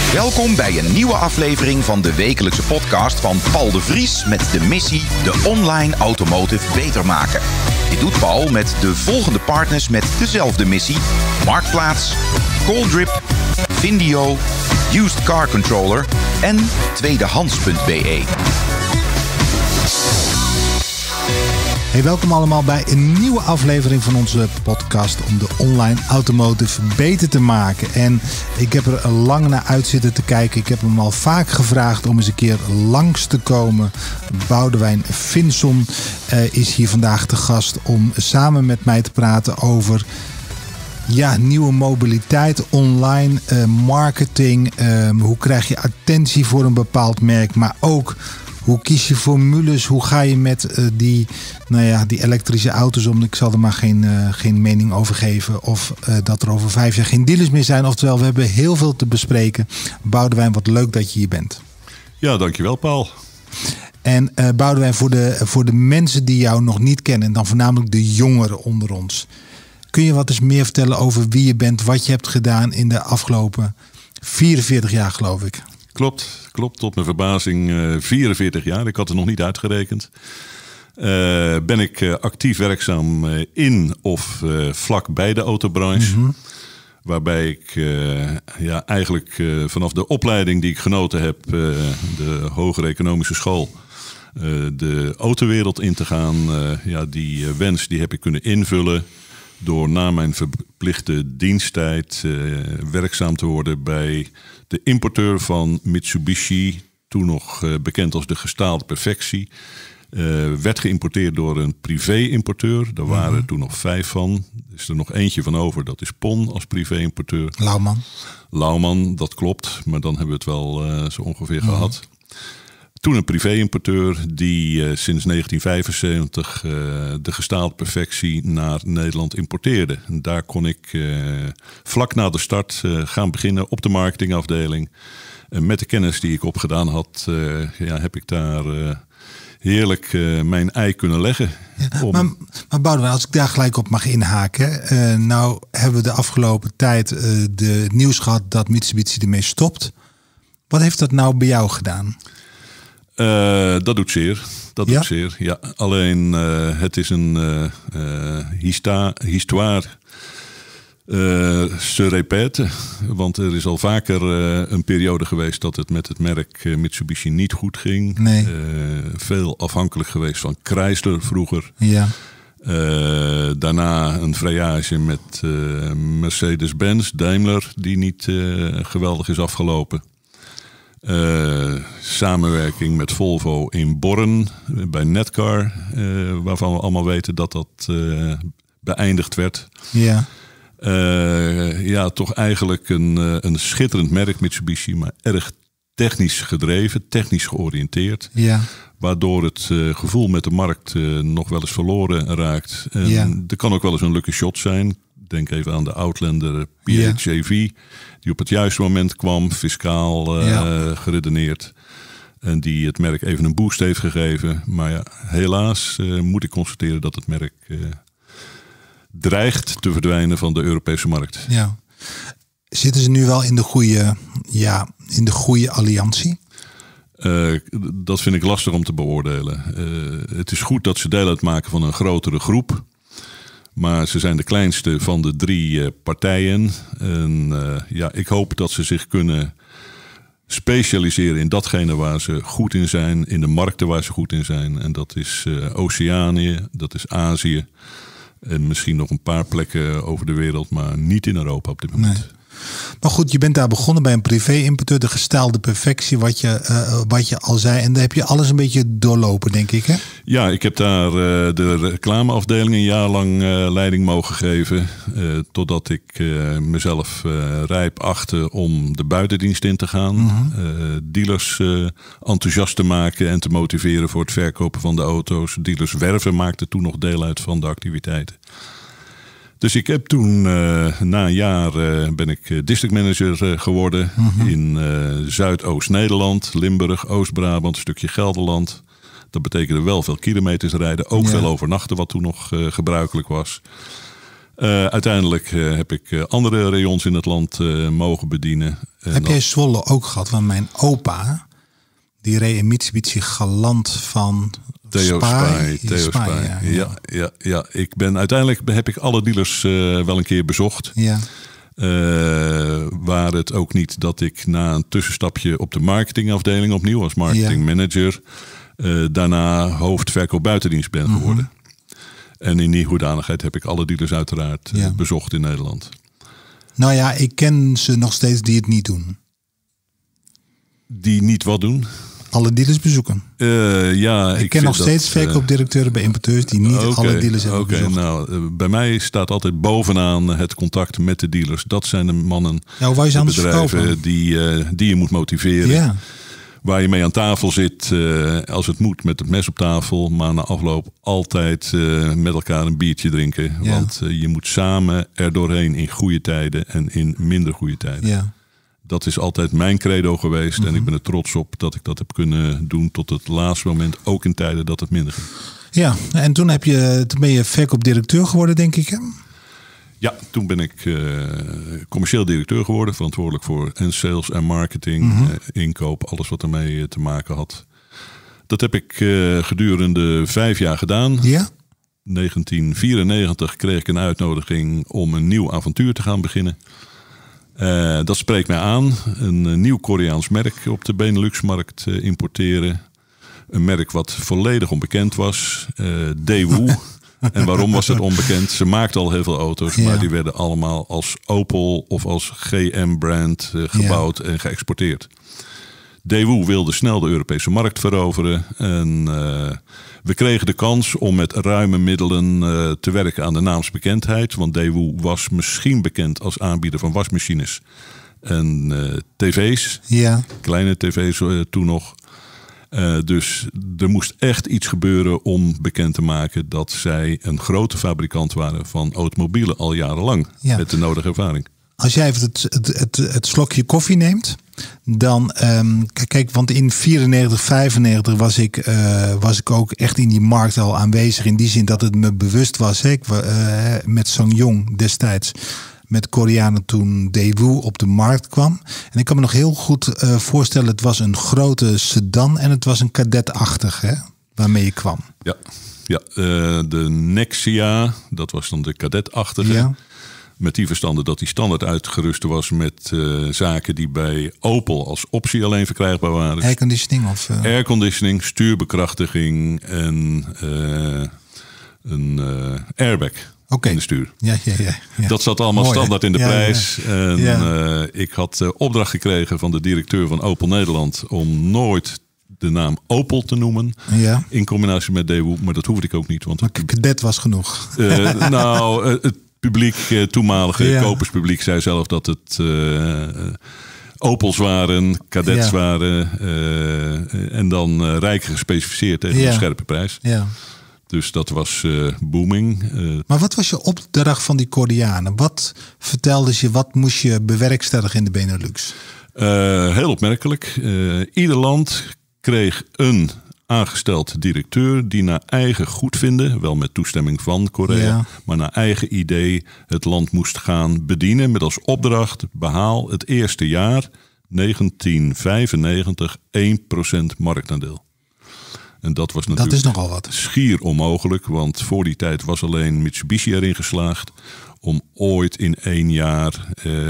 Welkom bij een nieuwe aflevering van de wekelijkse podcast van Paul de Vries met de missie de online automotive beter maken. Dit doet Paul met de volgende partners met dezelfde missie: Marktplaats, Coldrip, Vindio, Used Car Controller en tweedehands.be. Hey, welkom allemaal bij een nieuwe aflevering van onze podcast om de online automotive beter te maken. En ik heb er lang naar uit zitten te kijken. Ik heb hem al vaak gevraagd om eens een keer langs te komen. Boudewijn Finson is hier vandaag te gast om samen met mij te praten over nieuwe mobiliteit, online, marketing. Hoe krijg je attentie voor een bepaald merk, maar ook hoe kies je formules? Hoe ga je met die elektrische auto's om? Ik zal er maar geen mening over geven. Of dat er over 5 jaar geen dealers meer zijn. Oftewel, we hebben heel veel te bespreken. Boudewijn, wat leuk dat je hier bent. Ja, dankjewel Paul. En Boudewijn, voor de mensen die jou nog niet kennen, en dan voornamelijk de jongeren onder ons, kun je wat eens meer vertellen over wie je bent, wat je hebt gedaan in de afgelopen 44 jaar, geloof ik? Klopt. Tot mijn verbazing 44 jaar. Ik had het nog niet uitgerekend. Ben ik actief werkzaam in of vlak bij de autobranche. Mm-hmm. Waarbij ik eigenlijk vanaf de opleiding die ik genoten heb, de hogere economische school, de autowereld in te gaan. Die wens die heb ik kunnen invullen door na mijn verplichte diensttijd werkzaam te worden bij de importeur van Mitsubishi, toen nog bekend als de Gestaalde Perfectie. Werd geïmporteerd door een privé-importeur. Daar waren toen nog 5 van. Er is er nog eentje van over, dat is PON als privé-importeur. Lauwman, dat klopt. Maar dan hebben we het wel zo ongeveer gehad. Toen een privé-importeur die sinds 1975 de Gestaalde Perfectie naar Nederland importeerde. En daar kon ik vlak na de start gaan beginnen op de marketingafdeling. En met de kennis die ik opgedaan had, heb ik daar heerlijk mijn ei kunnen leggen. Ja, maar Boudewijn, als ik daar gelijk op mag inhaken. Nou hebben we de afgelopen tijd de nieuws gehad dat Mitsubishi ermee stopt. Wat heeft dat nou bij jou gedaan? Dat doet zeer. Doet zeer. Ja, alleen het is een histoire se répète. Want er is al vaker een periode geweest dat het met het merk Mitsubishi niet goed ging. Nee. Veel afhankelijk geweest van Chrysler vroeger. Ja. Daarna een vrijage met Mercedes-Benz, Daimler, die niet geweldig is afgelopen. Samenwerking met Volvo in Born bij Netcar, waarvan we allemaal weten dat dat beëindigd werd. Ja. Toch eigenlijk een schitterend merk Mitsubishi, maar erg technisch gedreven, technisch georiënteerd. Ja. Waardoor het gevoel met de markt nog wel eens verloren raakt. En er kan ook wel eens een lucky shot zijn. Denk even aan de Outlander PHEV, die op het juiste moment kwam, fiscaal geredeneerd. En die het merk even een boost heeft gegeven. Maar helaas moet ik constateren dat het merk dreigt te verdwijnen van de Europese markt. Ja. Zitten ze nu wel in de goede alliantie? Dat vind ik lastig om te beoordelen. Het is goed dat ze deel uitmaken van een grotere groep. Maar ze zijn de kleinste van de 3 partijen. En ik hoop dat ze zich kunnen specialiseren in datgene waar ze goed in zijn. In de markten waar ze goed in zijn. En dat is Oceanië, dat is Azië. En misschien nog een paar plekken over de wereld, maar niet in Europa op dit moment. Nee. Maar goed, je bent daar begonnen bij een privé-importeur, de Gestaalde Perfectie, wat je al zei. En daar heb je alles een beetje doorlopen, denk ik, hè? Ja, ik heb daar de reclameafdeling een jaar lang leiding mogen geven. Totdat ik mezelf rijp achtte om de buitendienst in te gaan. Mm-hmm. Dealers enthousiast te maken en te motiveren voor het verkopen van de auto's. Dealers werven maakte toen nog deel uit van de activiteiten. Dus ik heb toen na een jaar ben ik districtmanager geworden in Zuidoost-Nederland, Limburg, Oost-Brabant, een stukje Gelderland. Dat betekende wel veel kilometers rijden, ook veel overnachten wat toen nog gebruikelijk was. Uiteindelijk heb ik andere rayons in het land mogen bedienen. Heb jij Zwolle ook gehad? Want mijn opa, die reed een Mitsubishi Galant van Theo Spy. Ja. Uiteindelijk heb ik alle dealers wel een keer bezocht. Ja. Waar het ook niet dat ik na een tussenstapje op de marketingafdeling opnieuw als marketingmanager daarna hoofdverkoop buitendienst ben geworden. En in die hoedanigheid heb ik alle dealers uiteraard bezocht in Nederland. Nou ja, ik ken ze nog steeds die het niet doen. Die niet wat doen? Alle dealers bezoeken. Ik ken nog steeds verkoopdirecteuren bij importeurs die niet alle dealers hebben bezocht. Nou, bij mij staat altijd bovenaan het contact met de dealers. Dat zijn de mannen, de bedrijven die je moet motiveren. Ja. Waar je mee aan tafel zit, als het moet, met het mes op tafel. Maar na afloop altijd met elkaar een biertje drinken. Ja. Want je moet samen er doorheen in goede tijden en in minder goede tijden. Ja. Dat is altijd mijn credo geweest. En ik ben er trots op dat ik dat heb kunnen doen tot het laatste moment. Ook in tijden dat het minder ging. Ja, en toen ben je verkoopdirecteur geworden, denk ik, hè? Ja, toen ben ik commercieel directeur geworden. Verantwoordelijk voor sales en marketing, inkoop, alles wat ermee te maken had. Dat heb ik gedurende 5 jaar gedaan. Ja? 1994 kreeg ik een uitnodiging om een nieuw avontuur te gaan beginnen. Dat spreekt mij aan. Een nieuw Koreaans merk op de Benelux-markt importeren. Een merk wat volledig onbekend was. Daewoo. En waarom was het onbekend? Ze maakten al heel veel auto's, maar die werden allemaal als Opel of als GM-brand gebouwd en geëxporteerd. Daewoo wilde snel de Europese markt veroveren. En we kregen de kans om met ruime middelen te werken aan de naamsbekendheid. Want Daewoo was misschien bekend als aanbieder van wasmachines en tv's. Ja. Kleine tv's toen nog. Dus er moest echt iets gebeuren om bekend te maken dat zij een grote fabrikant waren van automobielen al jarenlang. Ja. Met de nodige ervaring. Als jij even het slokje koffie neemt, dan kijk, want in 94, 95 was ik ook echt in die markt al aanwezig. In die zin dat het me bewust was. Met SsangYong destijds. Met Koreanen toen Daewoo op de markt kwam. En ik kan me nog heel goed voorstellen, het was een grote sedan en het was een kadetachtig, waarmee je kwam. Ja, de Nexia, dat was dan de kadetachtige. Ja. Met die verstande dat die standaard uitgerust was met zaken die bij Opel als optie alleen verkrijgbaar waren. Airconditioning? Airconditioning, stuurbekrachtiging en een airbag. In de stuur. Ja. Dat zat allemaal standaard in de prijs. En ik had opdracht gekregen van de directeur van Opel Nederland om nooit de naam Opel te noemen. Ja. In combinatie met Daewoo, maar dat hoefde ik ook niet. Want maar cadet was genoeg. Het publiek, toenmalige koperspubliek, zei zelf dat het Opels waren, cadets waren. En dan rijk gespecificeerd tegen een scherpe prijs. Ja. Dus dat was booming. Maar wat was je opdracht van die Koreanen? Wat vertelden ze, wat moest je bewerkstelligen in de Benelux? Heel opmerkelijk. Ieder land kreeg een aangesteld directeur die naar eigen goedvinden, wel met toestemming van Korea, maar naar eigen idee het land moest gaan bedienen met als opdracht: behaal het eerste jaar 1995 1% marktaandeel. En dat was natuurlijk is nogal wat. Schier onmogelijk, want voor die tijd was alleen Mitsubishi erin geslaagd om ooit in 1 jaar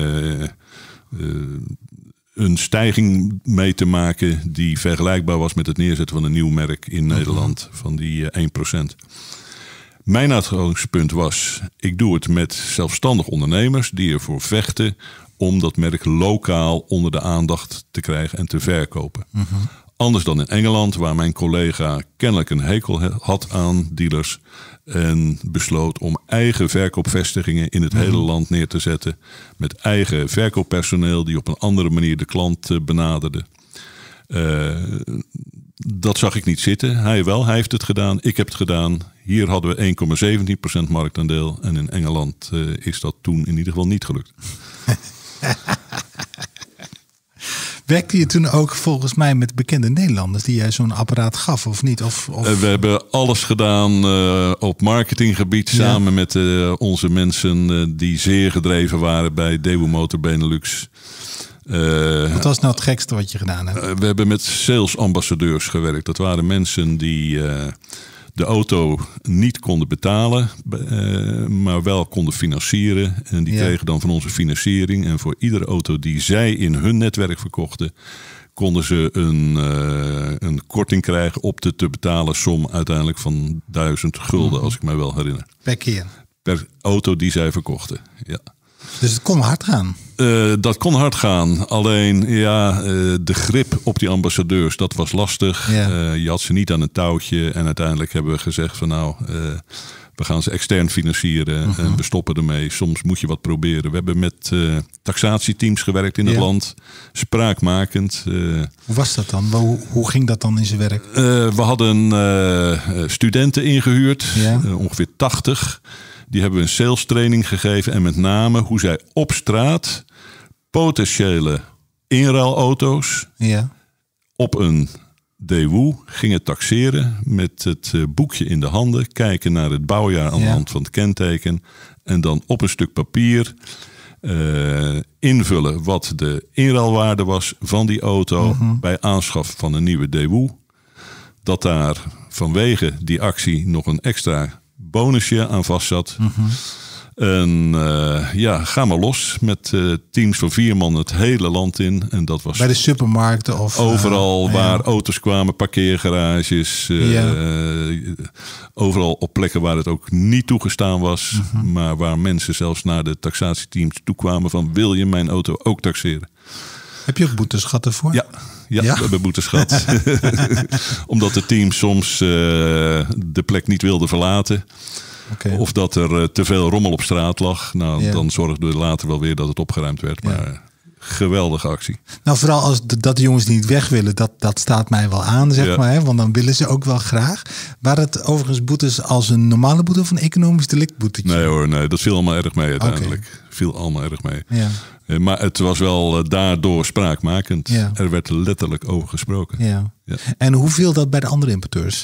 een stijging mee te maken die vergelijkbaar was met het neerzetten van een nieuw merk in Nederland van die 1%. Mijn uitgangspunt was: ik doe het met zelfstandig ondernemers die ervoor vechten om dat merk lokaal onder de aandacht te krijgen en te verkopen. Anders dan in Engeland, waar mijn collega kennelijk een hekel had aan dealers en besloot om eigen verkoopvestigingen in het hele land neer te zetten met eigen verkooppersoneel die op een andere manier de klant benaderde. Dat zag ik niet zitten. Hij wel, hij heeft het gedaan, ik heb het gedaan. Hier hadden we 1,17% marktaandeel en in Engeland is dat toen in ieder geval niet gelukt. Werkte je toen ook volgens mij met bekende Nederlanders die jij zo'n apparaat gaf of niet? We hebben alles gedaan op marketinggebied samen met onze mensen die zeer gedreven waren bij Daewoo Motor Benelux. Wat was nou het gekste wat je gedaan hebt? We hebben met salesambassadeurs gewerkt. Dat waren mensen die de auto niet konden betalen, maar wel konden financieren. En die kregen dan van onze financiering. En voor iedere auto die zij in hun netwerk verkochten, konden ze een korting krijgen op de te betalen som uiteindelijk van 1000 gulden, als ik mij wel herinner. Per keer? Per auto die zij verkochten, ja. Dus het kon hard gaan? Dat kon hard gaan. Alleen de grip op die ambassadeurs, dat was lastig. Ja. Je had ze niet aan een touwtje. En uiteindelijk hebben we gezegd van we gaan ze extern financieren. En we stoppen ermee. Soms moet je wat proberen. We hebben met taxatieteams gewerkt in het land. Spraakmakend. Hoe was dat dan? Hoe ging dat dan in zijn werk? We hadden studenten ingehuurd. Ja. Ongeveer 80. Die hebben we een sales training gegeven. En met name hoe zij op straat potentiële inruilauto's op een Daewoo gingen taxeren. Met het boekje in de handen. Kijken naar het bouwjaar aan de hand van het kenteken. En dan op een stuk papier invullen wat de inruilwaarde was van die auto bij aanschaf van een nieuwe Daewoo. Dat daar vanwege die actie nog een extra bonusje aan vast zat. En ga maar los met teams van 4 man het hele land in. En dat was bij de supermarkten of overal waar auto's kwamen, parkeergarages. Overal op plekken waar het ook niet toegestaan was. Maar waar mensen zelfs naar de taxatieteams toe kwamen van: wil je mijn auto ook taxeren? Heb je ook boetes gehad ervoor? Ja, we hebben boetes gehad. Omdat de team soms de plek niet wilde verlaten. Okay. Of dat er te veel rommel op straat lag. Nou, dan zorgde we later wel weer dat het opgeruimd werd. Maar geweldige actie. Nou, vooral als dat de jongens niet weg willen, dat staat mij wel aan, zeg maar. Hè? Want dan willen ze ook wel graag. Waren het overigens boetes als een normale boete of een economisch delict boetetje? Nee hoor, nee. Dat viel allemaal erg mee uiteindelijk. Okay. Viel allemaal erg mee. Ja. Maar het was wel daardoor spraakmakend. Ja. Er werd letterlijk over gesproken. Ja. Ja. En hoe viel dat bij de andere importeurs?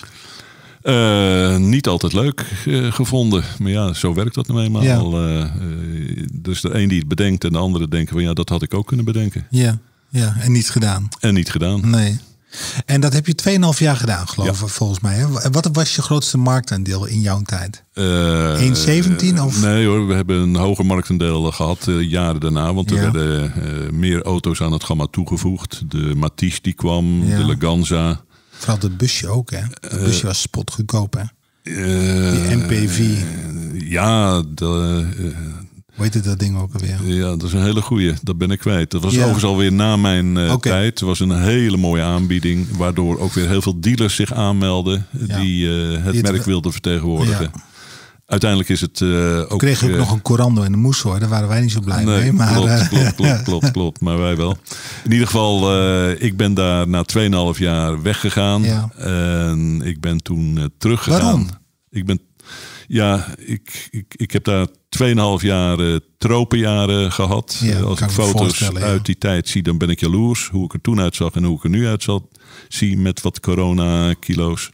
Niet altijd leuk gevonden. Maar ja, zo werkt dat nou eenmaal. Ja. Dus de een die het bedenkt en de andere denken van dat had ik ook kunnen bedenken. Ja, en niet gedaan. Nee. En dat heb je 2,5 jaar gedaan, geloof ik, volgens mij. Hè? Wat was je grootste marktaandeel in jouw tijd? 1,17? Of? Nee hoor, we hebben een hoger marktaandeel gehad jaren daarna. Want er werden meer auto's aan het gamma toegevoegd. De Matisse die kwam, de Leganza. Vooral het busje ook, hè? Het busje was spotgoedkoop, hè? Die MPV. Hoe heet dat ding ook alweer? Ja, dat is een hele goeie. Dat ben ik kwijt. Dat was overigens alweer na mijn tijd. Het was een hele mooie aanbieding. Waardoor ook weer heel veel dealers zich aanmelden. Die het merk wilden vertegenwoordigen. Ja. Uiteindelijk is het ook... Kreeg ook nog een Corando en een Moes, hoor. Daar waren wij niet zo blij mee. Maar, klopt. Maar wij wel. In ieder geval, ik ben daar na 2,5 jaar weggegaan. Ja. En ik ben toen teruggegaan. Waarom? Ik heb daar 2,5 jaar tropenjaren gehad. Als ik foto's uit die tijd zie, dan ben ik jaloers. Hoe ik er toen uitzag en hoe ik er nu zie met wat corona-kilo's.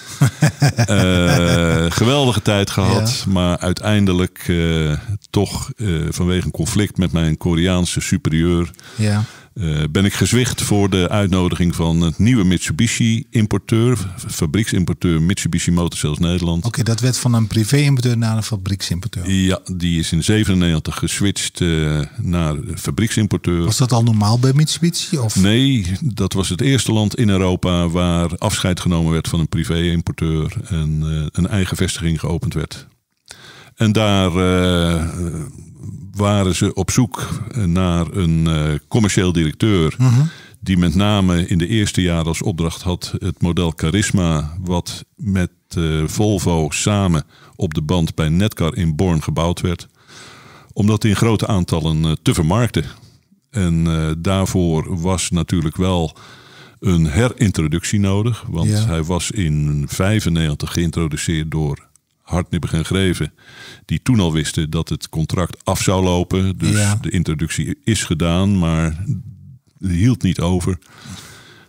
Geweldige tijd gehad. Maar uiteindelijk toch vanwege een conflict met mijn Koreaanse superieur... ben ik gezwicht voor de uitnodiging van het nieuwe Mitsubishi-importeur, fabrieksimporteur Mitsubishi Motors Nederland. Oké, dat werd van een privé-importeur naar een fabrieksimporteur. Ja, die is in 1997 geswitcht naar fabrieksimporteur. Was dat al normaal bij Mitsubishi? Of? Nee, dat was het eerste land in Europa waar afscheid genomen werd van een privé-importeur en een eigen vestiging geopend werd. En daar waren ze op zoek naar een commercieel directeur... die met name in de eerste jaren als opdracht had het model Charisma... wat met Volvo samen op de band bij Netcar in Born gebouwd werd. Om dat in grote aantallen te vermarkten. En daarvoor was natuurlijk wel een herintroductie nodig. Want hij was in 1995 geïntroduceerd door... Hartnipper en Greven, die toen al wisten dat het contract af zou lopen. Dus de introductie is gedaan, maar hield niet over.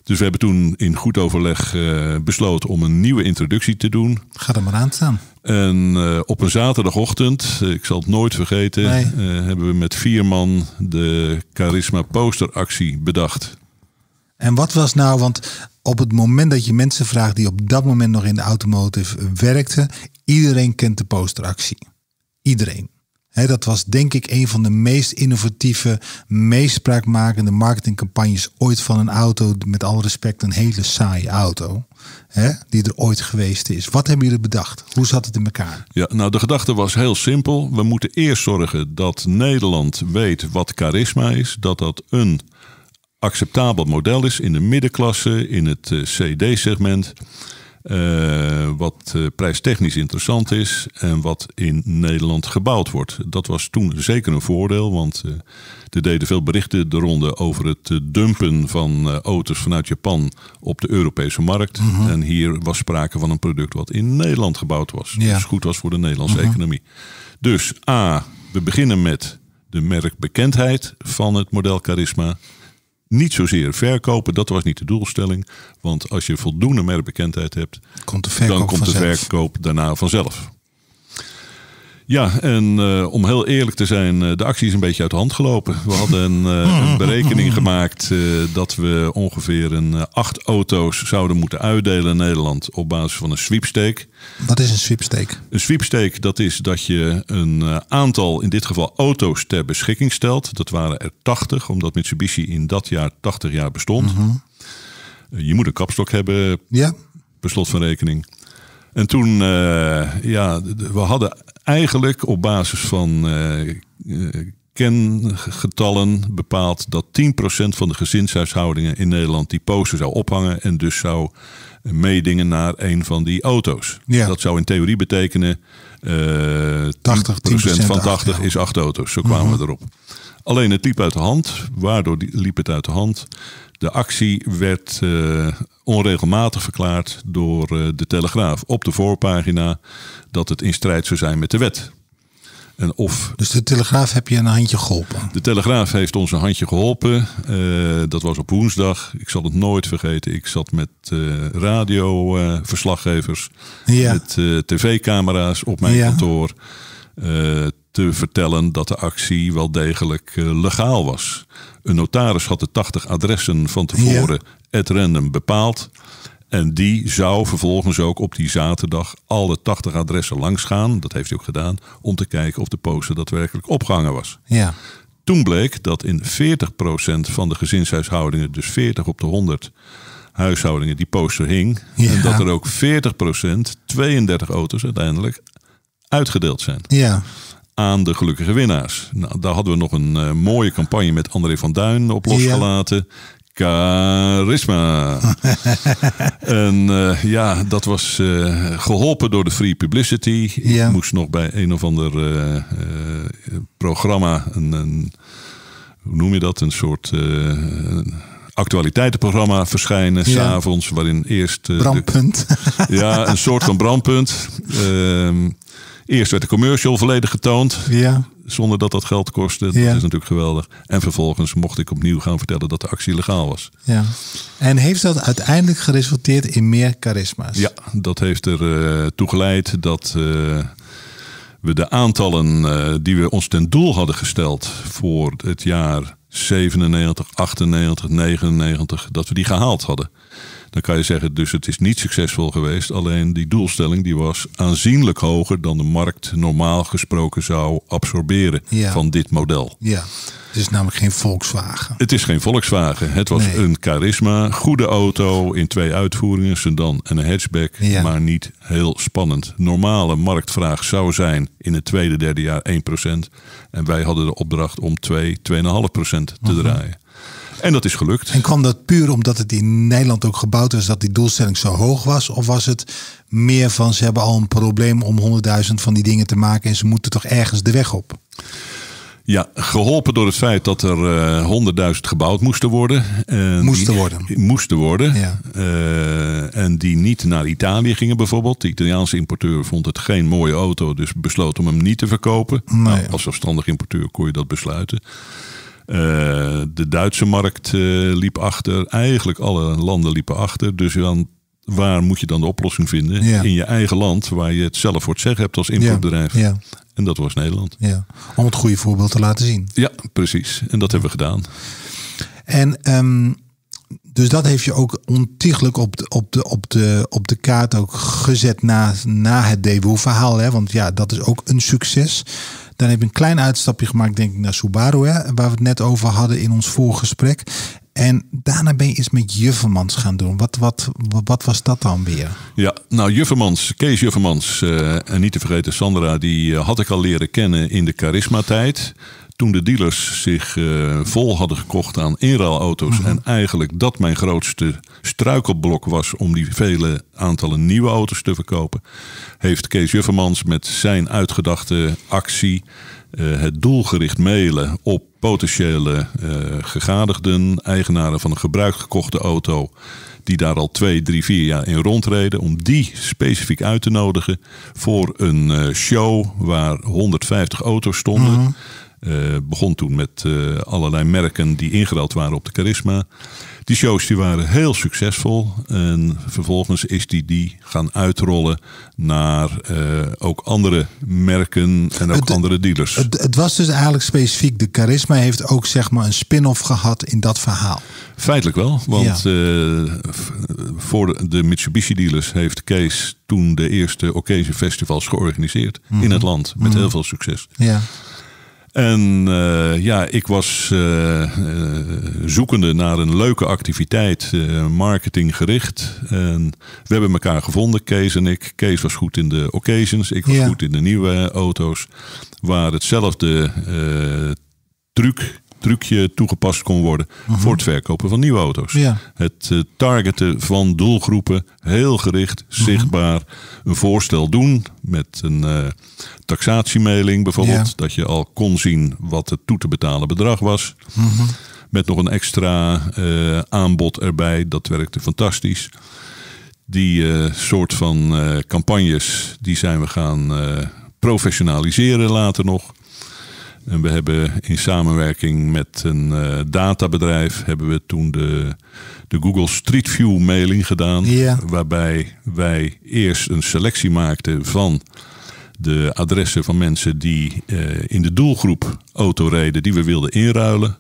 Dus we hebben toen in goed overleg besloten om een nieuwe introductie te doen. Ga er maar aan staan. En op een zaterdagochtend, ik zal het nooit vergeten, hebben we met 4 man de Charisma posteractie bedacht. En wat was nou, want op het moment dat je mensen vraagt die op dat moment nog in de automotive werkten, iedereen kent de posteractie. Iedereen. Dat was denk ik een van de meest innovatieve, meest spraakmakende marketingcampagnes ooit van een auto. Met alle respect een hele saaie auto. Die er ooit geweest is. Wat hebben jullie bedacht? Hoe zat het in elkaar? Ja, nou de gedachte was heel simpel. We moeten eerst zorgen dat Nederland weet wat Charisma is. Dat dat een acceptabel model is in de middenklasse, in het CD-segment. Wat prijstechnisch interessant is en wat in Nederland gebouwd wordt. Dat was toen zeker een voordeel, want er deden veel berichten de ronde over het dumpen van auto's vanuit Japan op de Europese markt. Mm-hmm. En hier was sprake van een product wat in Nederland gebouwd was. Ja. Dus goed was voor de Nederlandse economie. Dus we beginnen met de merkbekendheid van het model Charisma. Niet zozeer verkopen, dat was niet de doelstelling. Want als je voldoende merkbekendheid hebt, dan komt de verkoop daarna vanzelf. Ja, en om heel eerlijk te zijn, de actie is een beetje uit de hand gelopen. We hadden een berekening gemaakt dat we ongeveer 8 auto's zouden moeten uitdelen in Nederland op basis van een sweepstake. Wat is een sweepstake? Een sweepstake, dat is dat je een aantal, in dit geval auto's, ter beschikking stelt. Dat waren er 80, omdat Mitsubishi in dat jaar 80 jaar bestond. Mm-hmm. Je moet een kapstok hebben, per slot van rekening. En toen, we hadden eigenlijk op basis van kengetallen bepaald dat 10% van de gezinshuishoudingen in Nederland die poster zou ophangen en dus zou meedingen naar een van die auto's. Ja. Dat zou in theorie betekenen 10% van 80 is 8 auto's. Zo kwamen we erop. Alleen het liep uit de hand. Waardoor liep het uit de hand? De actie werd onregelmatig verklaard door de Telegraaf op de voorpagina dat het in strijd zou zijn met de wet. Dus de Telegraaf heb je een handje geholpen? De Telegraaf heeft ons een handje geholpen. Dat was op woensdag. Ik zal het nooit vergeten. Ik zat met radioverslaggevers, met tv-camera's op mijn kantoor te vertellen dat de actie wel degelijk legaal was. Een notaris had de 80 adressen van tevoren at random bepaald. En die zou vervolgens ook op die zaterdag alle 80 adressen langs gaan. Dat heeft hij ook gedaan. Om te kijken of de poster daadwerkelijk opgehangen was. Ja. Toen bleek dat in 40% van de gezinshuishoudingen, dus 40 op de 100 huishoudingen, die poster hing. Ja. En dat er ook 40%, 32 auto's uiteindelijk, uitgedeeld zijn. Ja. Aan de gelukkige winnaars. Nou, daar hadden we nog een mooie campagne met André van Duin op losgelaten. Charisma. En dat was geholpen door de free publicity. Ik moest nog bij een of ander programma, hoe noem je dat? Een soort actualiteitenprogramma verschijnen, 's avonds, waarin eerst brandpunt. Een soort van brandpunt. Eerst werd de commercial volledig getoond. Ja. Zonder dat dat geld kostte. Dat is natuurlijk geweldig. En vervolgens mocht ik opnieuw gaan vertellen dat de actie legaal was. Ja. En heeft dat uiteindelijk geresulteerd in meer charisma's? Ja, dat heeft er toe geleid dat we de aantallen die we ons ten doel hadden gesteld voor het jaar 97, 98, 99, dat we die gehaald hadden. Dan kan je zeggen, dus het is niet succesvol geweest. Alleen die doelstelling die was aanzienlijk hoger dan de markt normaal gesproken zou absorberen van dit model. Ja, het is namelijk geen Volkswagen. Het is geen Volkswagen. Het was een Charisma, goede auto in 2 uitvoeringen, sedan en een hatchback, maar niet heel spannend. Normale marktvraag zou zijn in het tweede, derde jaar 1%. En wij hadden de opdracht om 2,5% te draaien. En dat is gelukt. En kwam dat puur omdat het in Nederland ook gebouwd was dat die doelstelling zo hoog was? Of was het meer van ze hebben al een probleem om 100.000 van die dingen te maken en ze moeten toch ergens de weg op? Ja, geholpen door het feit dat er 100.000 gebouwd moesten worden. Moesten worden. Ja. En die niet naar Italië gingen bijvoorbeeld. De Italiaanse importeur vond het geen mooie auto, dus besloot om hem niet te verkopen. Nee. Nou, als zelfstandig importeur kon je dat besluiten. De Duitse markt liep achter. Eigenlijk alle landen liepen achter. Dus waar moet je dan de oplossing vinden? Ja. In je eigen land, waar je het zelf voor het zeggen hebt als importbedrijf. Ja. Ja. En dat was Nederland. Ja. Om het goede voorbeeld te laten zien. Ja, precies. En dat hebben we gedaan. En dus dat heeft je ook ontiegelijk op de kaart ook gezet na het Daewoo-verhaal. Hè? Want ja, dat is ook een succes. Dan heb je een klein uitstapje gemaakt, denk ik, naar Subaru. Hè? Waar we het net over hadden in ons voorgesprek. En daarna ben je iets met Juffermans gaan doen. Wat was dat dan weer? Ja, nou Juffermans, Kees Juffermans en niet te vergeten Sandra, die had ik al leren kennen in de Charisma-tijd. Toen de dealers zich vol hadden gekocht aan inruilauto's. En eigenlijk dat mijn grootste struikelblok was om die vele aantallen nieuwe auto's te verkopen. Heeft Kees Juffermans met zijn uitgedachte actie het doelgericht mailen op potentiële gegadigden, eigenaren van een gebruikt gekochte auto, die daar al 2, 3, 4 jaar in rondreden, om die specifiek uit te nodigen voor een show waar 150 auto's stonden. Begon toen met allerlei merken die ingeruild waren op de Charisma. Die shows die waren heel succesvol. En vervolgens is die gaan uitrollen naar ook andere merken en ook andere dealers. Het was dus eigenlijk specifiek. De Charisma heeft ook zeg maar een spin-off gehad in dat verhaal. Feitelijk wel. Want voor de Mitsubishi dealers heeft Kees toen de eerste Occasion Festivals georganiseerd. In het land. Met heel veel succes. Ja. En ik was zoekende naar een leuke activiteit, marketinggericht. En we hebben elkaar gevonden, Kees en ik. Kees was goed in de occasions, ik was goed in de nieuwe auto's. Waar hetzelfde trucje toegepast kon worden voor het verkopen van nieuwe auto's. Ja. Het targeten van doelgroepen, heel gericht, zichtbaar. Een voorstel doen met een taxatiemailing bijvoorbeeld. Ja. Dat je al kon zien wat het toe te betalen bedrag was. Met nog een extra aanbod erbij. Dat werkte fantastisch. Die soort van campagnes die zijn we gaan professionaliseren later nog. En we hebben in samenwerking met een databedrijf hebben we toen de Google Street View mailing gedaan. Ja. Waarbij wij eerst een selectie maakten van de adressen van mensen die in de doelgroep auto reden die we wilden inruilen.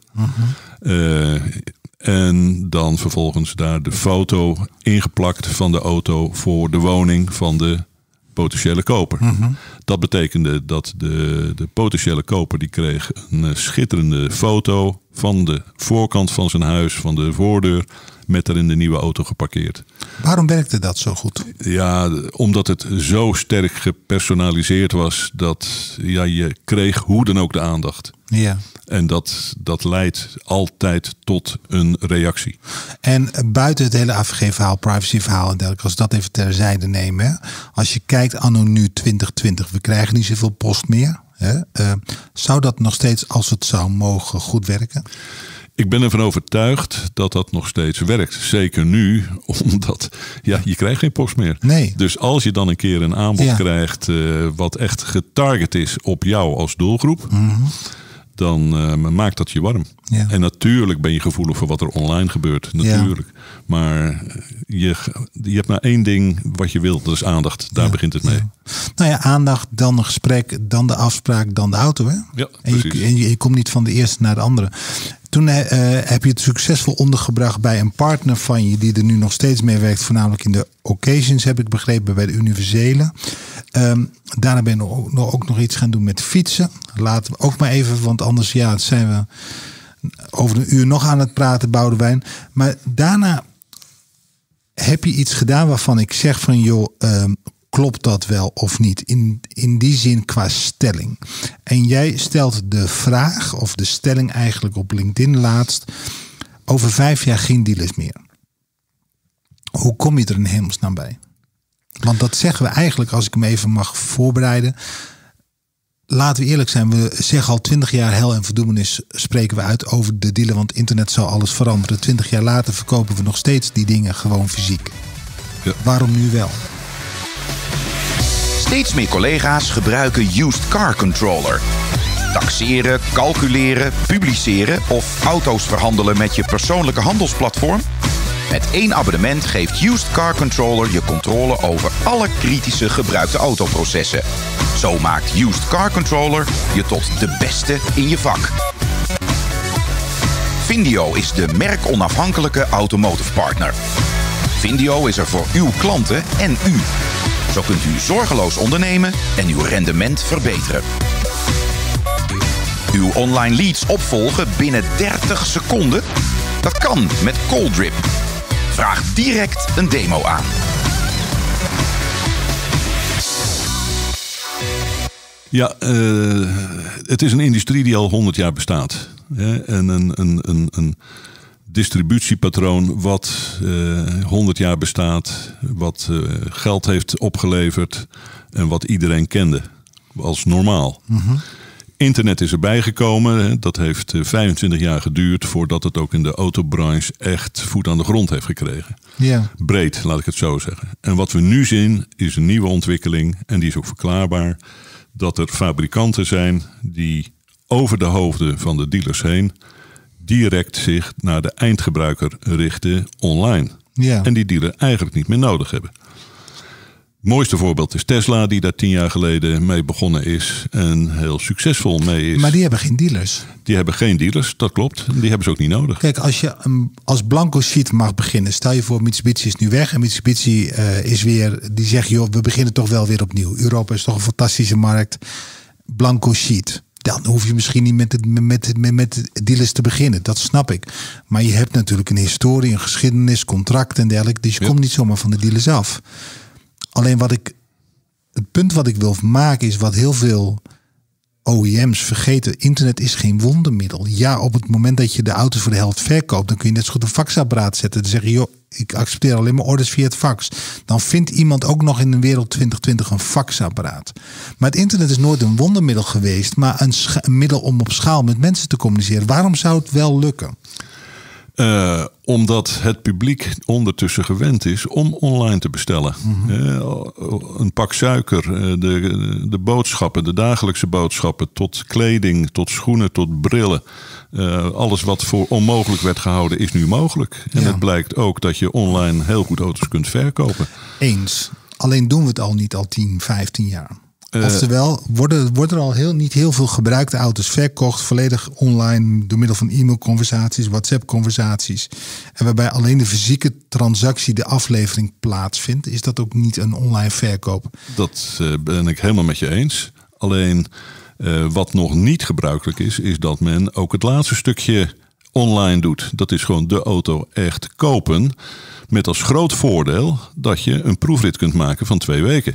En dan vervolgens daar de foto ingeplakt van de auto voor de woning van de potentiële koper. Dat betekende dat de potentiële koper die kreeg een schitterende foto van de voorkant van zijn huis, van de voordeur, met erin de nieuwe auto geparkeerd. Waarom werkte dat zo goed? Ja, omdat het zo sterk gepersonaliseerd was dat je kreeg hoe dan ook de aandacht. Ja. En dat leidt altijd tot een reactie. En buiten het hele AVG-verhaal, privacy-verhaal en dergelijke, als we dat even terzijde nemen. Hè? Als je kijkt anno nu 2020, we krijgen niet zoveel post meer. Hè? Zou dat nog steeds, als het zou mogen, goed werken? Ik ben ervan overtuigd dat dat nog steeds werkt. Zeker nu, omdat je krijgt geen post meer. Nee. Dus als je dan een keer een aanbod krijgt wat echt getarget is op jou als doelgroep, dan maakt dat je warm. Ja. En natuurlijk ben je gevoelig voor wat er online gebeurt. Natuurlijk. Ja. Maar je hebt maar één ding wat je wilt. Dat is aandacht. Daar begint het mee. Ja. Nou ja, aandacht, dan een gesprek, dan de afspraak, dan de auto. Hè? Ja, en je komt niet van de eerste naar de andere. Toen heb je het succesvol ondergebracht bij een partner van je die er nu nog steeds mee werkt. Voornamelijk in de occasions, heb ik begrepen, bij de universele. Daarna ben je ook nog iets gaan doen met fietsen. Laten we ook maar even, want anders zijn we over een uur nog aan het praten, Boudewijn. Maar daarna heb je iets gedaan waarvan ik zeg van joh, klopt dat wel of niet? In die zin qua stelling. En jij stelt de vraag of de stelling eigenlijk op LinkedIn laatst. Over 5 jaar geen dealers meer. Hoe kom je er in hemelsnaam bij? Want dat zeggen we eigenlijk, als ik hem even mag voorbereiden. Laten we eerlijk zijn, we zeggen al 20 jaar hel en verdoemenis spreken we uit over de dealer. Want internet zal alles veranderen. 20 jaar later verkopen we nog steeds die dingen gewoon fysiek. Ja. Waarom nu wel? Steeds meer collega's gebruiken Used Car Controller. Taxeren, calculeren, publiceren of auto's verhandelen met je persoonlijke handelsplatform? Met 1 abonnement geeft Used Car Controller je controle over alle kritische gebruikte autoprocessen. Zo maakt Used Car Controller je tot de beste in je vak. Vindio is de merkonafhankelijke automotive partner. Vindio is er voor uw klanten en u. Zo kunt u zorgeloos ondernemen en uw rendement verbeteren. Uw online leads opvolgen binnen 30 seconden? Dat kan met CallDrip. Vraag direct een demo aan. Ja, het is een industrie die al 100 jaar bestaat. En een distributiepatroon wat 100 jaar bestaat, wat geld heeft opgeleverd en wat iedereen kende als normaal. Mm-hmm. Internet is erbij gekomen. Dat heeft 25 jaar geduurd voordat het ook in de autobranche echt voet aan de grond heeft gekregen. Yeah. Breed, laat ik het zo zeggen. En wat we nu zien is een nieuwe ontwikkeling en die is ook verklaarbaar. Dat er fabrikanten zijn die over de hoofden van de dealers heen direct zich naar de eindgebruiker richten online. Yeah. En die dealer eigenlijk niet meer nodig hebben. Het mooiste voorbeeld is Tesla, die daar 10 jaar geleden mee begonnen is en heel succesvol mee is. Maar die hebben geen dealers. Die hebben geen dealers, dat klopt. Die hebben ze ook niet nodig. Kijk, als je als blanco sheet mag beginnen, stel je voor Mitsubishi is nu weg en Mitsubishi is weer, die zegt joh, we beginnen toch wel weer opnieuw. Europa is toch een fantastische markt. Blanco sheet. Dan hoef je misschien niet met dealers te beginnen. Dat snap ik. Maar je hebt natuurlijk een historie, een geschiedenis, contracten en dergelijke. Dus je komt niet zomaar van de dealers af. Alleen het punt wat ik wil maken is wat heel veel OEM's vergeten. Internet is geen wondermiddel. Ja, op het moment dat je de auto's voor de helft verkoopt, dan kun je net zo goed een faxapparaat zetten. Dan zeg je, joh, ik accepteer alleen maar orders via het fax. Dan vindt iemand ook nog in de wereld 2020 een faxapparaat. Maar het internet is nooit een wondermiddel geweest, maar een middel om op schaal met mensen te communiceren. Waarom zou het wel lukken? Omdat het publiek ondertussen gewend is om online te bestellen. Mm-hmm. Een pak suiker, de boodschappen, de dagelijkse boodschappen, tot kleding, tot schoenen, tot brillen. Alles wat voor onmogelijk werd gehouden is nu mogelijk. En het blijkt ook dat je online heel goed auto's kunt verkopen. Eens. Alleen doen we het al niet al 10, 15 jaar. Oftewel, worden er al niet heel veel gebruikte auto's verkocht, volledig online, door middel van e-mailconversaties, WhatsApp-conversaties. En waarbij alleen de fysieke transactie, de aflevering plaatsvindt, is dat ook niet een online verkoop? Dat ben ik helemaal met je eens. Alleen wat nog niet gebruikelijk is dat men ook het laatste stukje online doet. Dat is gewoon de auto echt kopen, met als groot voordeel dat je een proefrit kunt maken van 2 weken.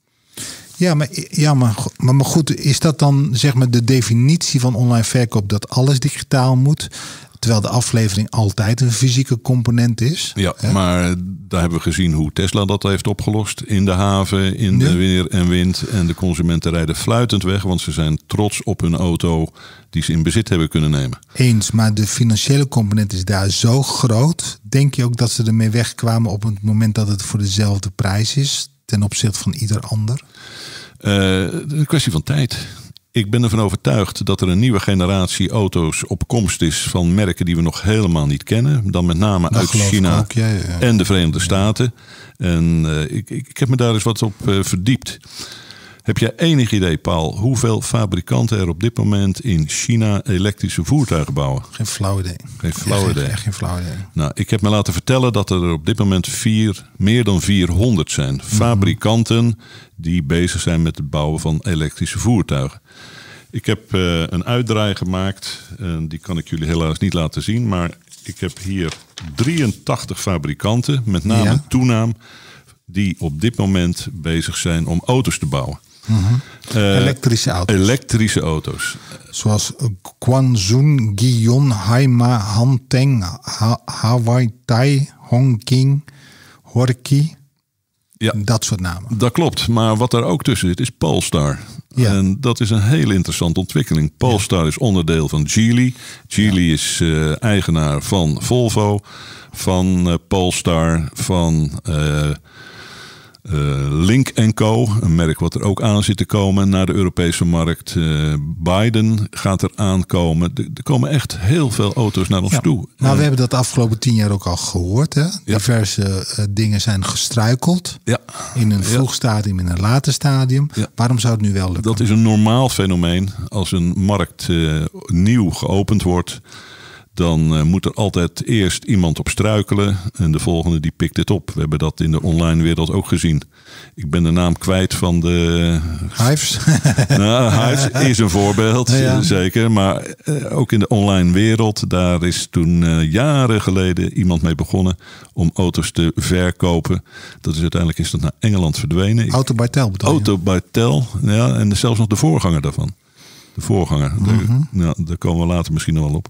Maar goed, is dat dan zeg maar de definitie van online verkoop dat alles digitaal moet? Terwijl de aflevering altijd een fysieke component is. Ja, hè? Maar daar hebben we gezien hoe Tesla dat heeft opgelost. In de haven, in de weer en wind. En de consumenten rijden fluitend weg, want ze zijn trots op hun auto die ze in bezit hebben kunnen nemen. Eens, maar de financiële component is daar zo groot. Denk je ook dat ze ermee wegkwamen op het moment dat het voor dezelfde prijs is ten opzichte van ieder ander? Een kwestie van tijd. Ik ben ervan overtuigd dat er een nieuwe generatie auto's op komst is van merken die we nog helemaal niet kennen. Dan met name uit China ook, en de Verenigde Staten. En ik heb me daar eens wat op verdiept. Heb jij enig idee, Paul, hoeveel fabrikanten er op dit moment in China elektrische voertuigen bouwen? Geen flauw idee. Echt geen flauw idee. Nou, ik heb me laten vertellen dat er op dit moment meer dan 400 zijn. Fabrikanten die bezig zijn met het bouwen van elektrische voertuigen. Ik heb een uitdraai gemaakt. Die kan ik jullie helaas niet laten zien. Maar ik heb hier 83 fabrikanten, met name toenaam, die op dit moment bezig zijn om auto's te bouwen. Elektrische auto's. Zoals Quanzhou, Gion, Haima, Hanteng, Hawaii, Tai, Hongqing, Horki. Ja, dat soort namen. Dat klopt, maar wat daar ook tussen zit is Polestar. Ja. En dat is een hele interessante ontwikkeling. Polestar is onderdeel van Geely. Geely is eigenaar van Volvo, van Polestar, van Link & Co, een merk wat er ook aan zit te komen naar de Europese markt. Biden gaat er aankomen. Er komen echt heel veel auto's naar ons toe. Nou, we hebben dat de afgelopen 10 jaar ook al gehoord. Hè? Diverse dingen zijn gestruikeld. Ja. In een vroeg stadium, in een later stadium. Ja. Waarom zou het nu wel lukken? Dat is een normaal fenomeen. Als een markt nieuw geopend wordt, dan moet er altijd eerst iemand op struikelen en de volgende die pikt het op. We hebben dat in de online wereld ook gezien. Ik ben de naam kwijt van de... Hives? Nou, Hives is een voorbeeld, zeker. Maar ook in de online wereld, daar is toen jaren geleden iemand mee begonnen om auto's te verkopen. Dat is uiteindelijk naar Engeland verdwenen. Auto by Tel bedoel je? Auto by Tel, ja, en zelfs nog de voorganger daarvan. De voorganger, daar komen we later misschien nog wel op.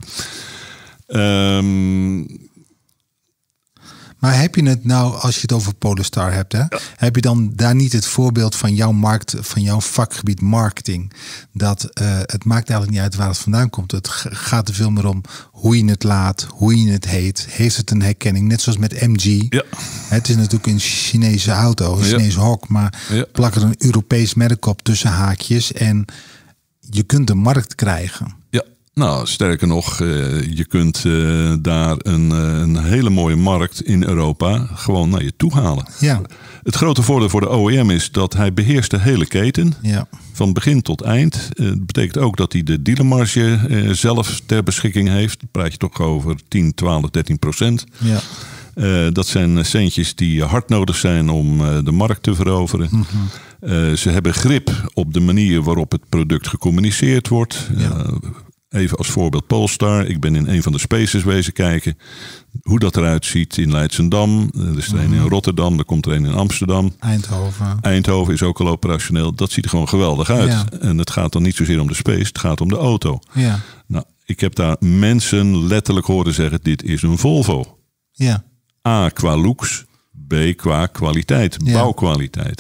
Maar heb je het nou, als je het over Polestar hebt, hè, heb je dan daar niet het voorbeeld van jouw markt, van jouw vakgebied marketing? Dat het maakt eigenlijk niet uit waar het vandaan komt. Het gaat er veel meer om hoe je het laat, hoe je het heet. Heeft het een herkenning? Net zoals met MG. Ja. Het is natuurlijk een Chinese auto, een Chinese hok, maar plak er een Europees merk op tussen haakjes en je kunt de markt krijgen. Ja. Nou, sterker nog, je kunt daar een hele mooie markt in Europa gewoon naar je toe halen. Ja. Het grote voordeel voor de OEM is dat hij beheerst de hele keten. Ja. Van begin tot eind. Dat betekent ook dat hij de dealermarge zelf ter beschikking heeft. Dan praat je toch over 10, 12, 13%. Ja. Dat zijn centjes die hard nodig zijn om de markt te veroveren. Mm-hmm. Ze hebben grip op de manier waarop het product gecommuniceerd wordt. Ja. Even als voorbeeld Polestar. Ik ben in een van de spaces wezen kijken hoe dat eruit ziet in Leidschendam. Er is er een in Rotterdam, er komt er een in Amsterdam. Eindhoven is ook al operationeel. Dat ziet er gewoon geweldig uit. Ja. En het gaat dan niet zozeer om de space, het gaat om de auto. Ja. Nou, ik heb daar mensen letterlijk horen zeggen, dit is een Volvo. Ja. A, qua looks. B, qua kwaliteit, bouwkwaliteit.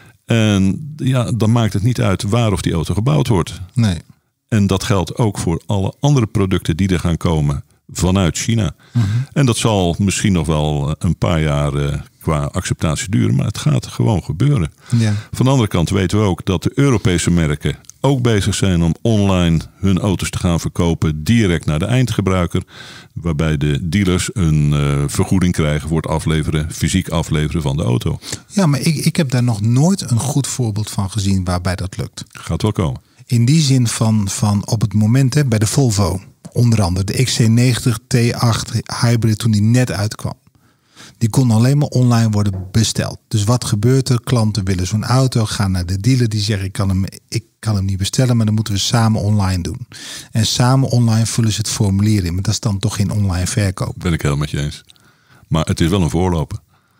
En ja, dan maakt het niet uit waar of die auto gebouwd wordt. Nee. En dat geldt ook voor alle andere producten die er gaan komen vanuit China. Mm-hmm. En dat zal misschien nog wel een paar jaar qua acceptatie duren, maar het gaat gewoon gebeuren. Ja. Van de andere kant weten we ook dat de Europese merken ook bezig zijn om online hun auto's te gaan verkopen direct naar de eindgebruiker. Waarbij de dealers een vergoeding krijgen voor het afleveren, fysiek afleveren van de auto. Ja, maar ik heb daar nog nooit een goed voorbeeld van gezien waarbij dat lukt. Gaat wel komen. In die zin van op het moment bij de Volvo, onder andere de XC90 T8 Hybrid toen die net uitkwam. Die kon alleen maar online worden besteld. Dus wat gebeurt er? Klanten willen zo'n auto, gaan naar de dealer die zeggen ik kan hem niet bestellen, maar dan moeten we samen online doen. En samen online vullen ze het formulier in, maar dat is dan toch geen online verkoop. Ben ik helemaal met je eens. Maar het is wel een voorloper.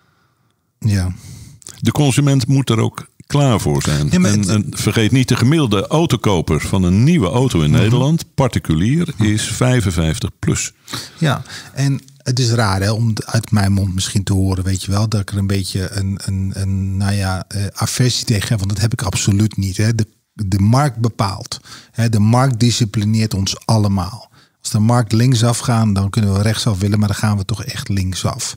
Ja. De consument moet er ook klaar voor zijn. Ja, en vergeet niet, de gemiddelde autokoper van een nieuwe auto in Nederland, particulier, is 55 plus. Ja, en het is raar om uit mijn mond misschien te horen, weet je wel, dat ik er een beetje een aversie tegen heb, want dat heb ik absoluut niet. Hè. De markt bepaalt. Hè. De markt disciplineert ons allemaal. Als de markt linksaf gaat, dan kunnen we rechtsaf willen, maar dan gaan we toch echt linksaf.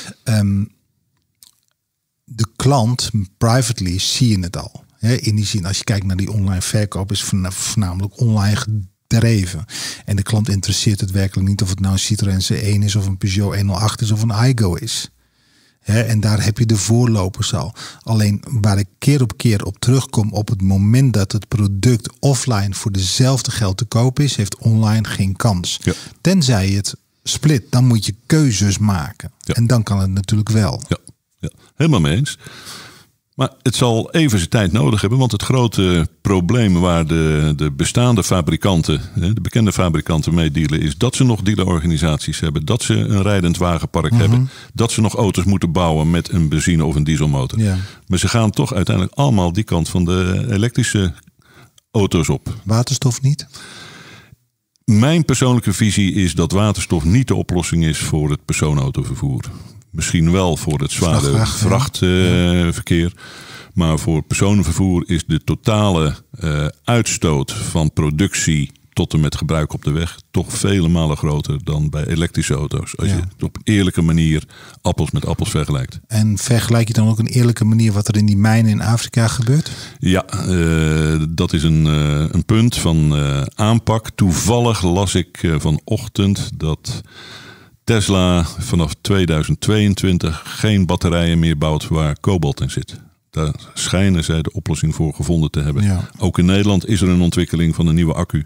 De klant, privately, zie je het al. In die zin, als je kijkt naar die online verkoop, is voornamelijk online gedreven. En de klant interesseert het werkelijk niet of het nou een Citroën C1 is, of een Peugeot 108 is, of een Aygo is. En daar heb je de voorlopers al. Alleen waar ik keer op keer op terugkom, op het moment dat het product offline voor dezelfde geld te koop is, heeft online geen kans. Ja. Tenzij je het split, dan moet je keuzes maken. Ja. En dan kan het natuurlijk wel. Ja. Ja, helemaal mee eens. Maar het zal even zijn tijd nodig hebben. Want het grote probleem waar de bestaande fabrikanten, de bekende fabrikanten mee dealen, is dat ze nog dealerorganisaties hebben. Dat ze een rijdend wagenpark hebben. Dat ze nog auto's moeten bouwen met een benzine- of een dieselmotor. Ja. Maar ze gaan toch uiteindelijk allemaal die kant van de elektrische auto's op. Waterstof niet? Mijn persoonlijke visie is dat waterstof niet de oplossing is voor het personenautovervoer. Misschien wel voor het zware vrachtverkeer. Maar voor personenvervoer is de totale uitstoot van productie tot en met gebruik op de weg toch vele malen groter dan bij elektrische auto's. Als je op eerlijke manier appels met appels vergelijkt. En vergelijk je dan ook een eerlijke manier wat er in die mijnen in Afrika gebeurt? Ja, dat is een punt van aanpak. Toevallig las ik vanochtend dat Tesla vanaf 2022 geen batterijen meer bouwt waar kobalt in zit. Daar schijnen zij de oplossing voor gevonden te hebben. Ja. Ook in Nederland is er een ontwikkeling van een nieuwe accu.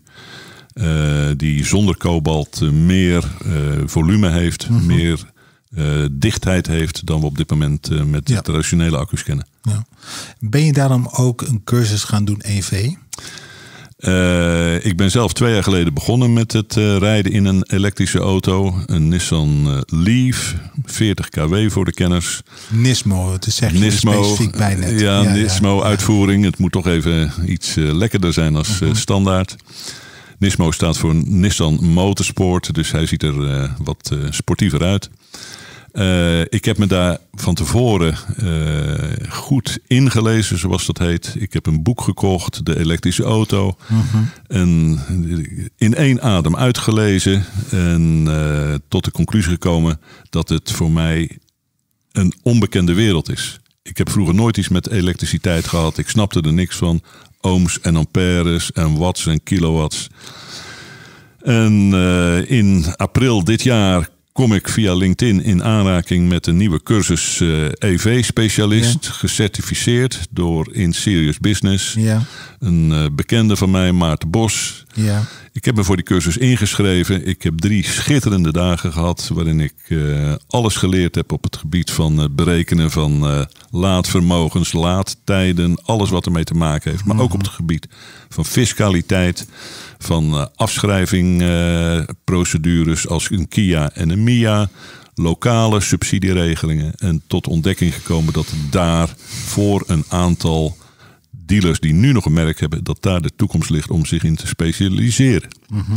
Die zonder kobalt meer volume heeft, meer dichtheid heeft dan we op dit moment met de traditionele accu's kennen. Ja. Ben je daarom ook een cursus gaan doen EV? Ik ben zelf 2 jaar geleden begonnen met het rijden in een elektrische auto. Een Nissan Leaf, 40 kW voor de kenners. Nismo, het is Nismo, specifiek bij net. Ja, Nismo uitvoering. Het moet toch even iets lekkerder zijn als standaard. Nismo staat voor Nissan Motorsport, dus hij ziet er wat sportiever uit. Ik heb me daar van tevoren goed ingelezen, zoals dat heet. Ik heb een boek gekocht, de elektrische auto. En in 1 adem uitgelezen. En tot de conclusie gekomen dat het voor mij een onbekende wereld is. Ik heb vroeger nooit iets met elektriciteit gehad. Ik snapte er niks van. Ohms en amperes en watts en kilowatts. En in april dit jaar kom ik via LinkedIn in aanraking met een nieuwe cursus EV-specialist. Gecertificeerd door In Serious Business. Ja. Een bekende van mij, Maarten Bos. Ja. Ik heb me voor die cursus ingeschreven. Ik heb 3 schitterende dagen gehad waarin ik alles geleerd heb op het gebied van het berekenen van laadvermogens, laadtijden, alles wat ermee te maken heeft. Maar ook op het gebied van fiscaliteit, van afschrijvingprocedures als een KIA en een MIA, lokale subsidieregelingen. En tot ontdekking gekomen dat daar voor een aantal dealers die nu nog een merk hebben, dat daar de toekomst ligt om zich in te specialiseren.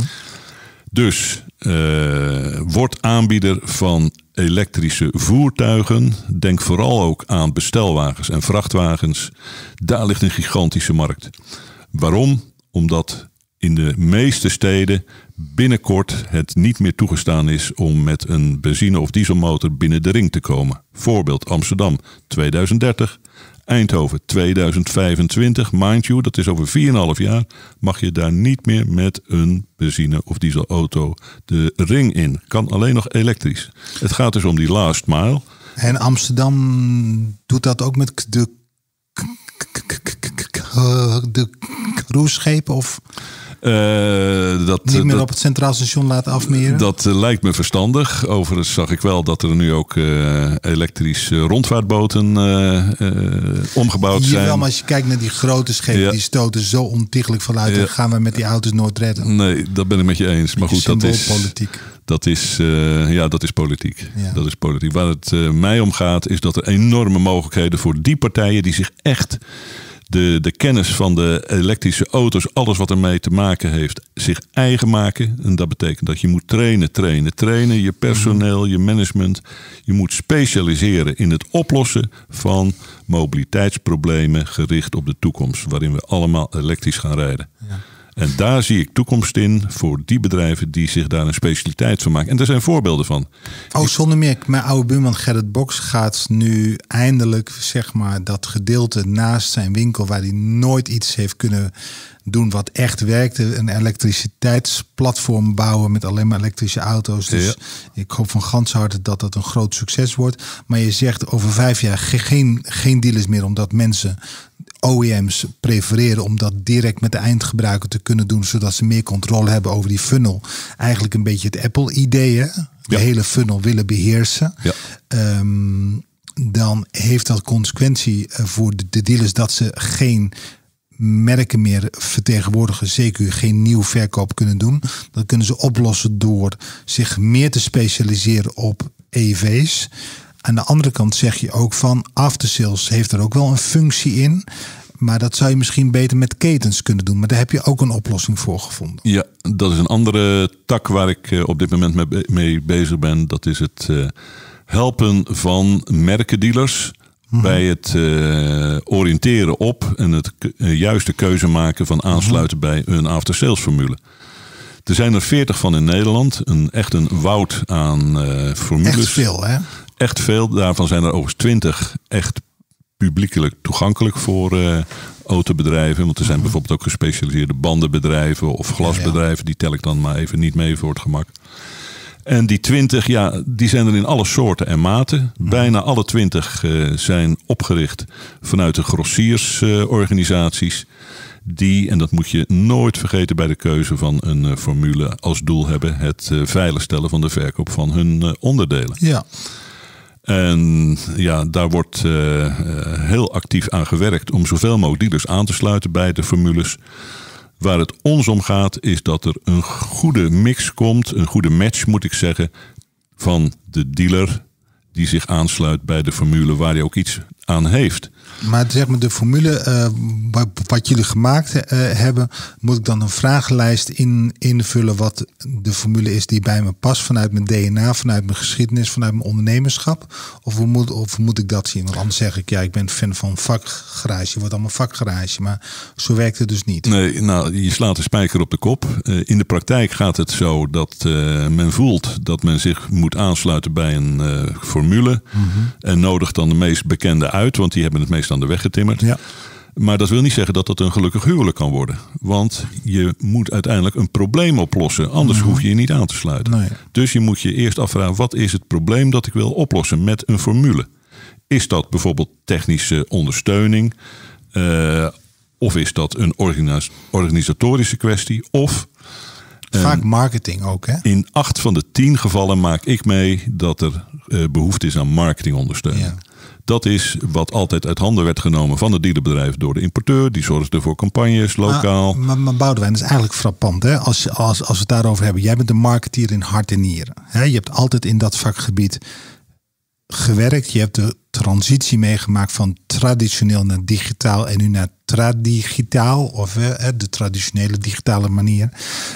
Dus word aanbieder van elektrische voertuigen. Denk vooral ook aan bestelwagens en vrachtwagens. Daar ligt een gigantische markt. Waarom? Omdat in de meeste steden binnenkort het niet meer toegestaan is om met een benzine- of dieselmotor binnen de ring te komen. Voorbeeld Amsterdam 2030. Eindhoven 2025, mind you, dat is over 4,5 jaar, mag je daar niet meer met een benzine- of dieselauto de ring in. Kan alleen nog elektrisch. Het gaat dus om die last mile. En Amsterdam doet dat ook met de cruiseschepen of niet meer op het Centraal Station laten afmeren? Dat lijkt me verstandig. Overigens zag ik wel dat er nu ook elektrische rondvaartboten omgebouwd zijn. Jawel, maar als je kijkt naar die grote schepen, die stoten zo ontiegelijk vanuit. Dan gaan we met die auto's nooit redden. Nee, dat ben ik met je eens. Maar goed, dat is politiek. Dat is politiek. Ja. Dat is politiek. Waar het mij om gaat, is dat er enorme mogelijkheden voor die partijen die zich echt de kennis van de elektrische auto's, alles wat ermee te maken heeft, zich eigen maken. En dat betekent dat je moet trainen. Je personeel, je management. Je moet specialiseren in het oplossen van mobiliteitsproblemen gericht op de toekomst. Waarin we allemaal elektrisch gaan rijden. Ja. En daar zie ik toekomst in voor die bedrijven die zich daar een specialiteit van maken. En er zijn voorbeelden van. Oh, zonder meer. Mijn oude buurman Gerrit Boks gaat nu eindelijk, zeg maar, dat gedeelte naast zijn winkel waar hij nooit iets heeft kunnen doen wat echt werkte. Een elektriciteitsplatform bouwen met alleen maar elektrische auto's. Dus ik hoop van ganse harte dat dat een groot succes wordt. Maar je zegt over 5 jaar geen dealers meer, omdat mensen, OEM's prefereren om dat direct met de eindgebruiker te kunnen doen, zodat ze meer controle hebben over die funnel. Eigenlijk een beetje het Apple-idee, hè? De hele funnel willen beheersen. Ja. Dan heeft dat consequentie voor de dealers dat ze geen merken meer vertegenwoordigen, zeker geen nieuw verkoop kunnen doen. Dat kunnen ze oplossen door zich meer te specialiseren op EV's. Aan de andere kant zeg je ook van aftersales heeft er ook wel een functie in. Maar dat zou je misschien beter met ketens kunnen doen. Maar daar heb je ook een oplossing voor gevonden. Ja, dat is een andere tak waar ik op dit moment mee bezig ben. Dat is het helpen van merkendealers bij het oriënteren op en het juiste keuze maken van aansluiten bij een aftersales formule. Er zijn er 40 van in Nederland. Echt een woud aan formules. Echt veel, hè? Echt veel. Daarvan zijn er overigens 20 echt publiekelijk toegankelijk voor autobedrijven. Want er zijn bijvoorbeeld ook gespecialiseerde bandenbedrijven of glasbedrijven. Die tel ik dan maar even niet mee voor het gemak. En die 20, die zijn er in alle soorten en maten. Bijna alle 20 zijn opgericht vanuit de grossiersorganisaties. Die, en dat moet je nooit vergeten bij de keuze van een formule, als doel hebben het veiligstellen van de verkoop van hun onderdelen. Ja. En daar wordt heel actief aan gewerkt om zoveel mogelijk dealers aan te sluiten bij de formules. Waar het ons om gaat is dat er een goede mix komt, een goede match moet ik zeggen, van de dealer die zich aansluit bij de formule waar hij ook iets aan heeft. Maar zeg maar de formule wat jullie gemaakt hebben, moet ik dan een vragenlijst invullen wat de formule is die bij me past vanuit mijn DNA, vanuit mijn geschiedenis, vanuit mijn ondernemerschap? Of hoe moet ik dat zien? Want anders zeg ik, ik ben fan van vakgarage, je wordt allemaal vakgarage, maar zo werkt het dus niet. Nee, je slaat de spijker op de kop. In de praktijk gaat het zo dat men voelt dat men zich moet aansluiten bij een formule en nodigt dan de meest bekende uit, want die hebben het meest aan de weg getimmerd. Ja. Maar dat wil niet zeggen dat dat een gelukkig huwelijk kan worden. Want je moet uiteindelijk een probleem oplossen. Anders hoef je je niet aan te sluiten. Nee. Dus je moet je eerst afvragen, wat is het probleem dat ik wil oplossen met een formule? Is dat bijvoorbeeld technische ondersteuning? Of is dat een organisatorische kwestie? Of vaak marketing ook, hè? In 8 van de 10 gevallen maak ik mee dat er behoefte is aan marketingondersteuning. Ja. Dat is wat altijd uit handen werd genomen van het dealerbedrijf door de importeur. Die zorgde voor campagnes, lokaal. Maar Boudewijn, dat is eigenlijk frappant. Hè? Als we het daarover hebben. Jij bent een marketeer in hart en nieren. Hè? Je hebt altijd in dat vakgebied gewerkt. Je hebt de transitie meegemaakt van traditioneel naar digitaal en nu naar tradigitaal. Of de traditionele digitale manier.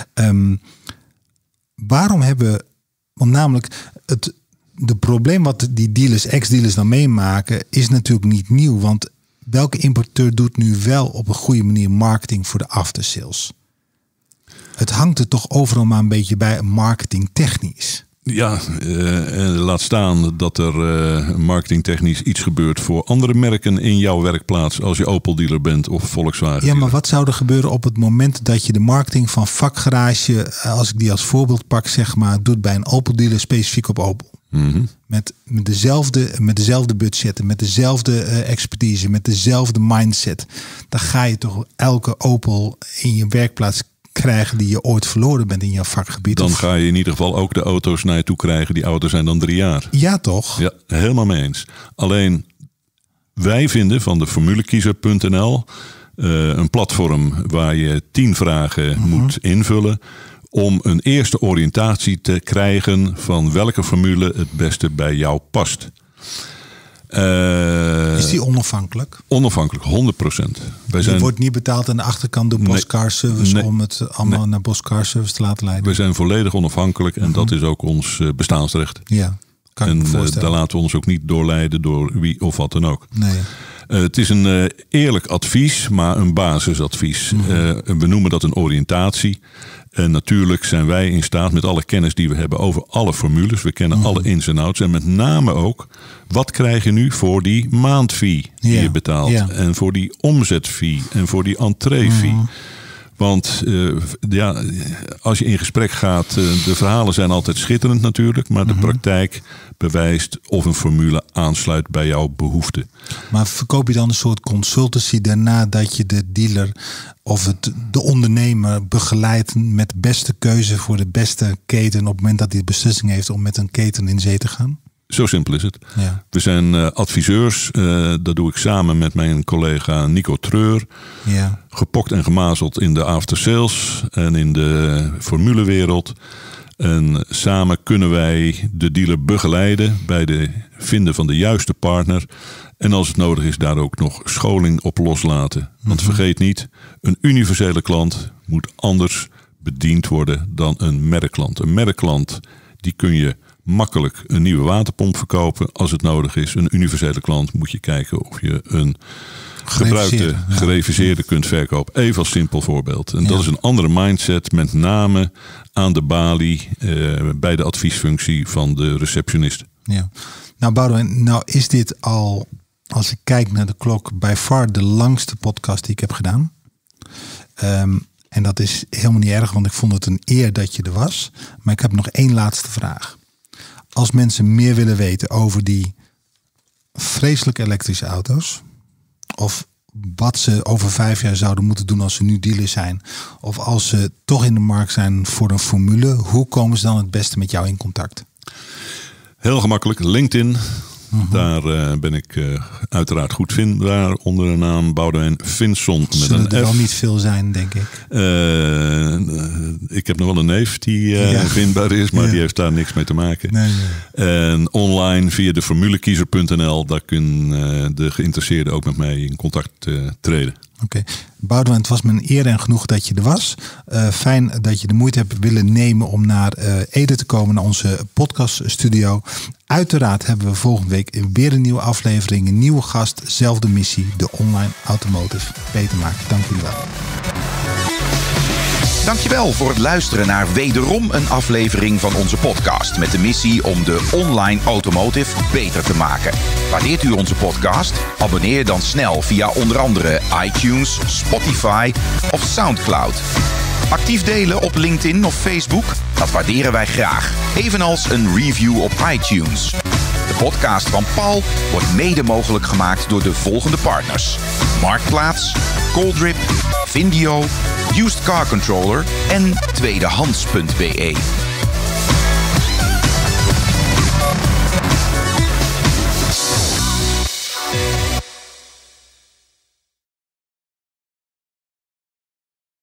Waarom hebben... Want namelijk de probleem wat die dealers, ex-dealers dan meemaken, is natuurlijk niet nieuw. Want welke importeur doet nu wel op een goede manier marketing voor de aftersales? Het hangt er toch overal maar een beetje bij marketingtechnisch. Ja, laat staan dat er marketingtechnisch iets gebeurt voor andere merken in jouw werkplaats als je Opel-dealer bent of Volkswagen. Ja, maar wat zou er gebeuren op het moment dat je de marketing van vakgarage, als ik die als voorbeeld pak, zeg maar, doet bij een Opel-dealer specifiek op Opel? Met dezelfde budgetten, met dezelfde expertise, met dezelfde mindset. Dan ga je toch elke Opel in je werkplaats krijgen die je ooit verloren bent in jouw vakgebied. Dan ga je in ieder geval ook de auto's naar je toe krijgen die ouder zijn dan 3 jaar. Ja, toch? Ja, helemaal mee eens. Alleen wij vinden van de formulekiezer.nl een platform waar je 10 vragen moet invullen om een eerste oriëntatie te krijgen van welke formule het beste bij jou past. Is die onafhankelijk? Onafhankelijk, 100%. Je wordt niet betaald aan de achterkant door Bosch Car Service om het allemaal naar Bosch Car Service te laten leiden? We zijn volledig onafhankelijk en dat is ook ons bestaansrecht. Ja, kan ik me voorstellen. Daar laten we ons ook niet doorleiden door wie of wat dan ook. Nee. Het is een eerlijk advies, maar een basisadvies. We noemen dat een oriëntatie. En natuurlijk zijn wij in staat met alle kennis die we hebben over alle formules. We kennen alle ins en outs. En met name ook, wat krijg je nu voor die maandfee die je betaalt? Ja. En voor die omzetfee en voor die entreefee. Want als je in gesprek gaat, de verhalen zijn altijd schitterend natuurlijk. Maar de praktijk bewijst of een formule aansluit bij jouw behoeften. Maar verkoop je dan een soort consultancy daarna dat je de dealer of de ondernemer begeleidt met de beste keuze voor de beste keten op het moment dat hij de beslissing heeft om met een keten in zee te gaan? Zo simpel is het. Ja. We zijn adviseurs. Dat doe ik samen met mijn collega Nico Treur. Ja. Gepokt en gemazeld in de aftersales en in de formulewereld. En samen kunnen wij de dealer begeleiden bij de vinden van de juiste partner. En als het nodig is, daar ook nog scholing op loslaten. Want vergeet niet, een universele klant moet anders bediend worden dan een merkklant. Een merkklant, die kun je makkelijk een nieuwe waterpomp verkopen als het nodig is. Een universele klant moet je kijken of je een gebruikte, gereviseerde kunt verkopen. Even als simpel voorbeeld. En dat is een andere mindset, met name aan de balie, bij de adviesfunctie van de receptionist. Ja. Nou Boudewijn, nou is dit al, als ik kijk naar de klok, by far de langste podcast die ik heb gedaan. En dat is helemaal niet erg, want ik vond het een eer dat je er was. Maar ik heb nog één laatste vraag. Als mensen meer willen weten over die vreselijke elektrische auto's, of wat ze over 5 jaar zouden moeten doen als ze nu dealer zijn, of als ze toch in de markt zijn voor een formule, hoe komen ze dan het beste met jou in contact? Heel gemakkelijk, LinkedIn. Daar ben ik uiteraard goed vindbaar onder de naam Boudewijn Finson. Zullen er wel niet veel zijn, denk ik. Ik heb nog wel een neef die vindbaar is, maar die heeft daar niks mee te maken. Nee. En online via de formulekiezer.nl, daar kunnen de geïnteresseerden ook met mij in contact treden. Oké. Boudewijn, het was me een eer en genoeg dat je er was. Fijn dat je de moeite hebt willen nemen om naar Ede te komen, naar onze podcaststudio. Uiteraard hebben we volgende week weer een nieuwe aflevering, een nieuwe gast, zelfde missie, de online automotive beter maken. Dank jullie wel. Dankjewel voor het luisteren naar wederom een aflevering van onze podcast met de missie om de online automotive beter te maken. Waardeert u onze podcast? Abonneer dan snel via onder andere iTunes, Spotify of Soundcloud. Actief delen op LinkedIn of Facebook? Dat waarderen wij graag. Evenals een review op iTunes. De podcast van Paul wordt mede mogelijk gemaakt door de volgende partners: Marktplaats, Coldrip, Vindio, Used Car Controller en Tweedehands.be.